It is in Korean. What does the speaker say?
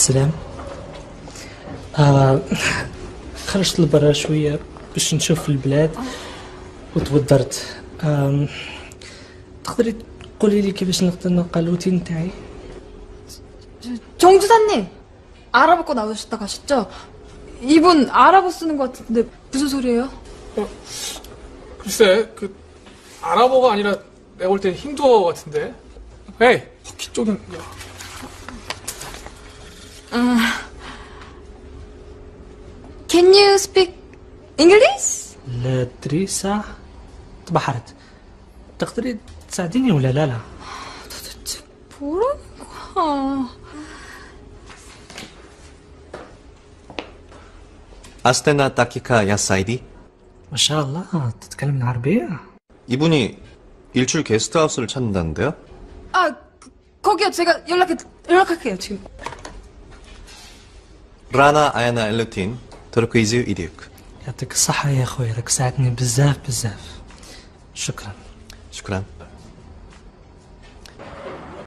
السلام. خرجت لبرا شوية باش نشوف البلاد وتوضرت. تقدري تقولي لي كيفاش نقدر نلقى الروتين تاعي؟ 정주사님! 아랍어 나오셨다 가셨죠? 이분 아랍어 쓰는 것 같은데 무슨 소리예요? 글쎄, 아랍어가 아니라 내가 볼 땐 힌두어 같은데. 에이, 터키 쪽은. Can you speak English? لا أدري ساعة تبحرت. تقدري تساعديني ولا لا؟ 도대체 뭐라는 거야? 아스테나 타키카 야사이디? ما شاء الله تتكلم العربية؟ 이분이 일출 게스트하우스를 찾는다는데요? 거기요. 제가 연락할게요, 지금. 라나 아야나 엘르틴 تركيزي إيديك. يعطيك الصحة يا أخوي، راك ساعدني بزاف. شكرا. شكرا.